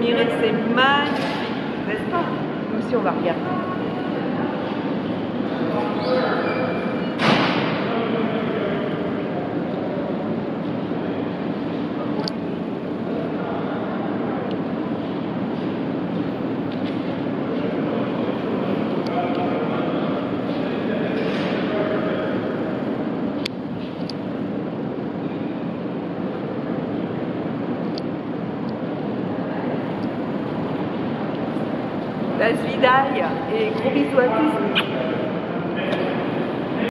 admirer, c'est magnifique, n'est-ce pas? Nous aussi, on va regarder. Das Vidal et gros bisous à tous.